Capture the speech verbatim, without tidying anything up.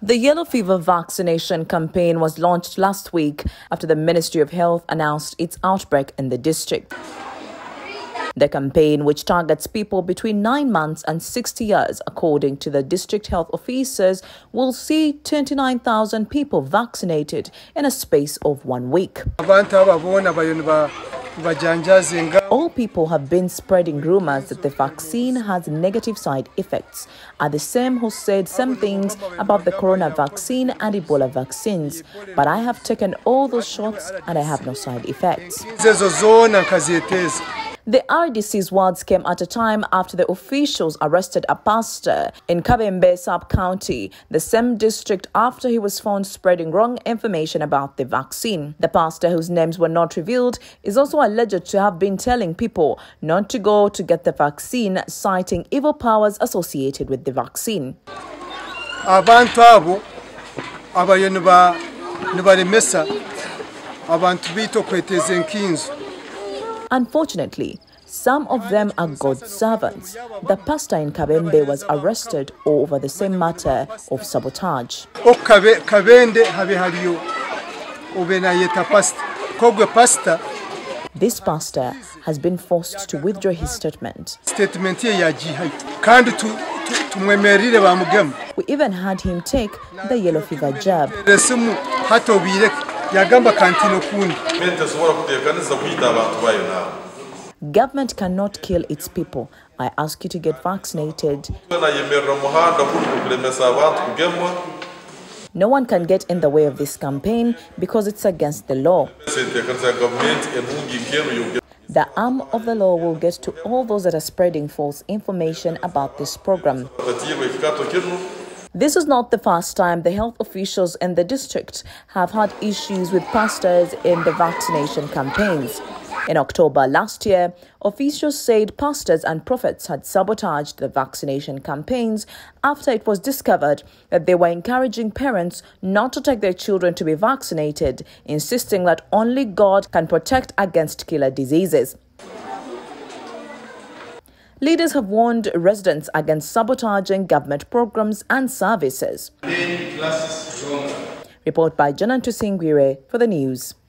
The yellow fever vaccination campaign was launched last week after the Ministry of Health announced its outbreak in the district. The campaign, which targets people between nine months and sixty years, according to the district health officers, will see twenty-nine thousand people vaccinated in a space of one week. All people have been spreading rumors that the vaccine has negative side effects, are the same who said some things about the corona vaccine and Ebola vaccines. But I have taken all those shots and I have no side effects. The R D C's words came at a time after the officials arrested a pastor in Kabembe sub-county, the same district, after he was found spreading wrong information about the vaccine. The pastor, whose names were not revealed, is also alleged to have been telling people not to go to get the vaccine, citing evil powers associated with the vaccine. Abantu abo abayenu ba nibalemesa abantu bito kweteza enkinzo. Unfortunately, some of them are God's servants. The pastor in Kabembe was arrested over the same matter of sabotage. This pastor has been forced to withdraw his statement. We even had him take the yellow fever jab. Government cannot kill its people. I ask you to get vaccinated. No one can get in the way of this campaign because it's against the law. The arm of the law will get to all those that are spreading false information about this program. This is not the first time the health officials in the district have had issues with pastors in the vaccination campaigns. In October last year, officials said pastors and prophets had sabotaged the vaccination campaigns after it was discovered that they were encouraging parents not to take their children to be vaccinated, insisting that only God can protect against killer diseases. Leaders have warned residents against sabotaging government programs and services. Report by Janan Tusingwire for the news.